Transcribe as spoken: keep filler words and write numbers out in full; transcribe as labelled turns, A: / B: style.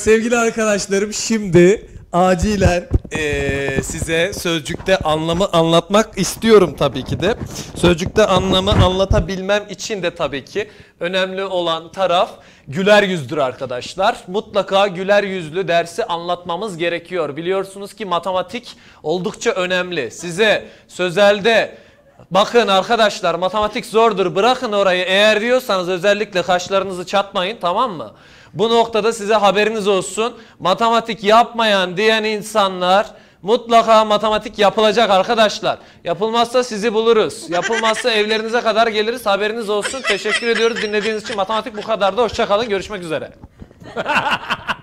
A: sevgili arkadaşlarım, şimdi acilen ee, size sözcükte anlamı anlatmak istiyorum tabii ki de. Sözcükte anlamı anlatabilmem için de tabii ki önemli olan taraf güler yüzdür arkadaşlar. Mutlaka güler yüzlü dersi anlatmamız gerekiyor. Biliyorsunuz ki matematik oldukça önemli. Size sözelde bakın arkadaşlar, matematik zordur, bırakın orayı eğer diyorsanız özellikle kaşlarınızı çatmayın, tamam mı? Bu noktada size haberiniz olsun. Matematik yapmayan diyen insanlar, mutlaka matematik yapılacak arkadaşlar. Yapılmazsa sizi buluruz. Yapılmazsa evlerinize kadar geliriz, haberiniz olsun. Teşekkür ediyoruz dinlediğiniz için. Matematik bu kadar da. Hoşça kalın. Görüşmek üzere.